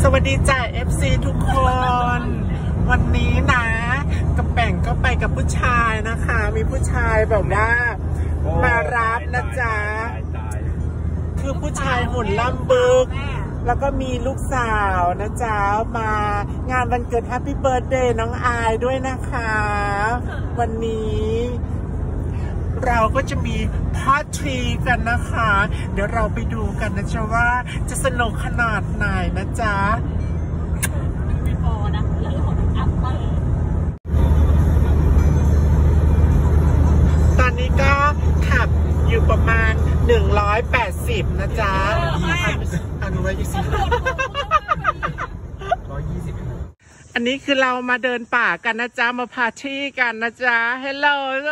สวัสดีจ้า FC ทุกคนวันนี้นะกระแป่งก็ไปกับผู้ชายนะคะมีผู้ชายแบบว่ามารับนะจ๊ะคือผู้ชายหุ่นล่ำบึกแล้วก็มีลูกสาวนะจ๊ะมางานวันเกิด Happy Birthday น้องอายด้วยนะคะวันนี้เราก็จะมีพาร์ตี้กันนะคะเดี๋ยวเราไปดูกันนะจ๊ะว่าจะสนุกขนาดไหนนะจ๊ะไม่พอนะเรื่องของอัพเปอร์ตอนนี้ก็ขับอยู่ประมาณ180นะจ๊ะอันนี้120อันนี้คือเรามาเดินป่ากันนะจ๊ะมาปาร์ตี้กันนะจ๊ะเฮลโล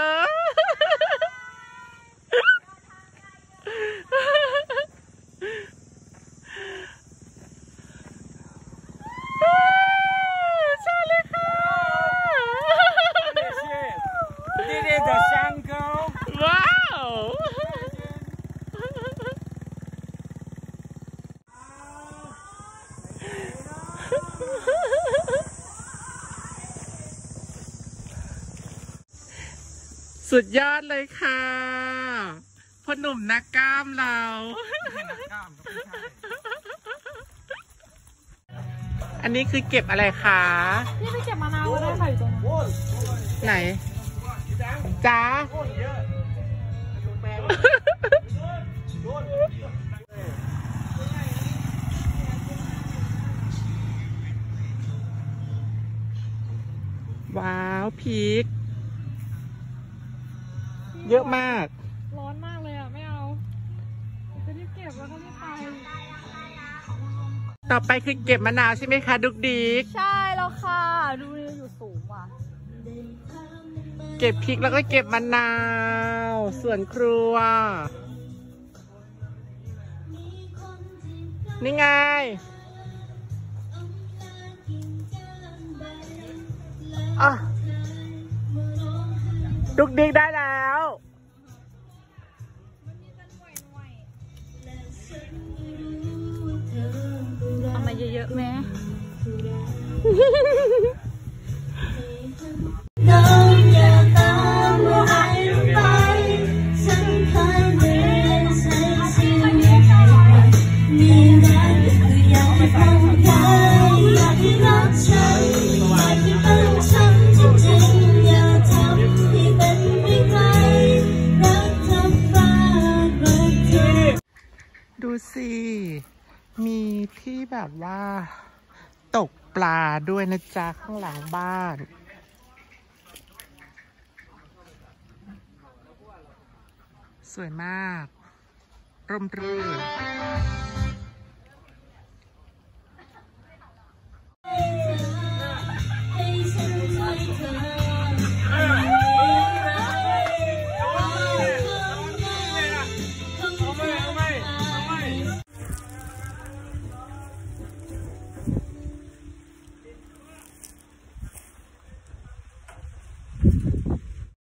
สุดยอดเลยค่ะพ่อหนุ่มนักกล้ามเราอันนี้คือเก็บอะไรคะนี่ไปเก็บมะนาวได้ค่ะอยู่ตรงนั้นไหนจ้าว้าวพีคเยอะมากร้อนมากเลยอ่ะไม่เอาจะรีบเก็บแล้วก็รีบไปต่อไปคือเก็บมะนาวใช่ไหมคะดุกดิกใช่แล้วค่ะดูนี่อยู่สูงว่ะเก็บพริกแล้วก็เก็บมะนาวส่วนครัวนี่ไงอ่ะดุกดิกได้แล้วเอามาเยอะๆไหมดูสิมีที่แบบว่าตกปลาด้วยนะจ๊ะข้างหลังบ้านสวยมากร่มรื่น